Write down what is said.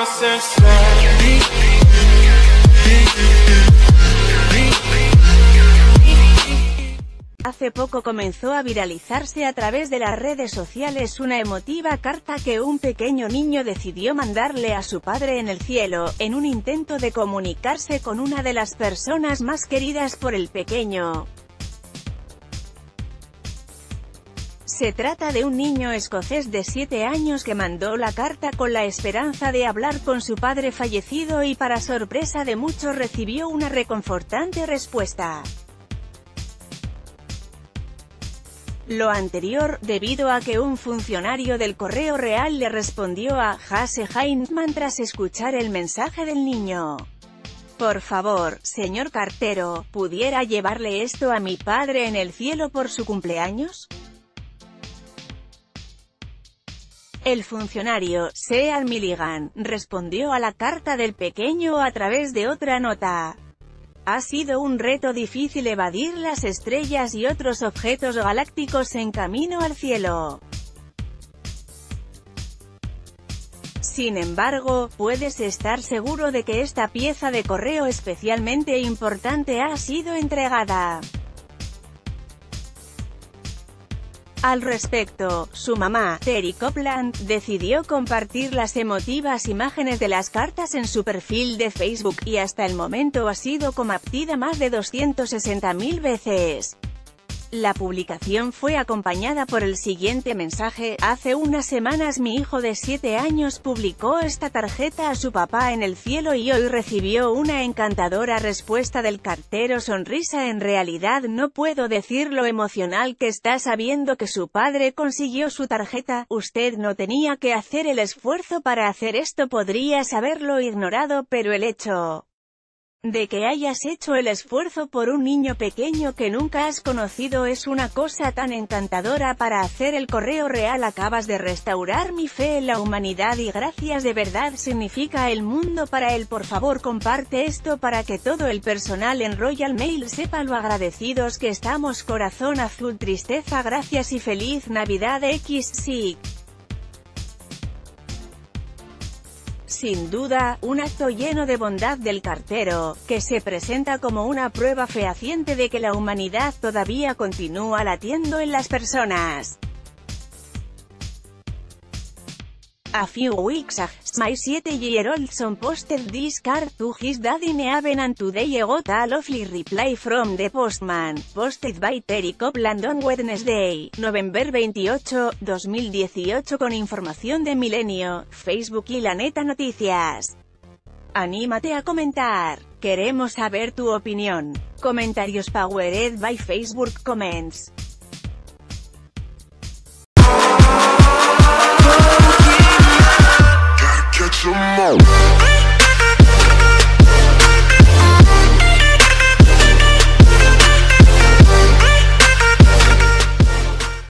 Hace poco comenzó a viralizarse a través de las redes sociales una emotiva carta que un pequeño niño decidió mandarle a su padre en el cielo, en un intento de comunicarse con una de las personas más queridas por el pequeño. Se trata de un niño escocés de 7 años que mandó la carta con la esperanza de hablar con su padre fallecido y para sorpresa de muchos recibió una reconfortante respuesta. Lo anterior, debido a que un funcionario del Correo Real le respondió a Jase Hindman tras escuchar el mensaje del niño. Por favor, señor cartero, ¿pudiera llevarle esto a mi padre en el cielo por su cumpleaños? El funcionario, Sean Milligan, respondió a la carta del pequeño a través de otra nota. Ha sido un reto difícil evadir las estrellas y otros objetos galácticos en camino al cielo. Sin embargo, puedes estar seguro de que esta pieza de correo especialmente importante ha sido entregada. Al respecto, su mamá, Terry Copeland, decidió compartir las emotivas imágenes de las cartas en su perfil de Facebook, y hasta el momento ha sido compartida más de 260.000 veces. La publicación fue acompañada por el siguiente mensaje: hace unas semanas mi hijo de 7 años publicó esta tarjeta a su papá en el cielo y hoy recibió una encantadora respuesta del cartero. Sonrisa. En realidad no puedo decir lo emocional que está sabiendo que su padre consiguió su tarjeta. Usted no tenía que hacer el esfuerzo para hacer esto, podrías haberlo ignorado, pero el hecho de que hayas hecho el esfuerzo por un niño pequeño que nunca has conocido es una cosa tan encantadora para hacer el Correo Real. Acabas de restaurar mi fe en la humanidad y gracias de verdad significa el mundo para él. Por favor comparte esto para que todo el personal en Royal Mail sepa lo agradecidos que estamos. Corazón azul. Tristeza. Gracias y feliz Navidad. XSIG. Sin duda, un acto lleno de bondad del cartero, que se presenta como una prueba fehaciente de que la humanidad todavía continúa latiendo en las personas. A few weeks ago, my 7-year-old son posted this card to his daddy Neaven and today got a lovely reply from the postman, posted by Terry Copeland on Wednesday, November 28, 2018. Con información de Milenio, Facebook y La Neta Noticias. Anímate a comentar. Queremos saber tu opinión. Comentarios powered by Facebook Comments.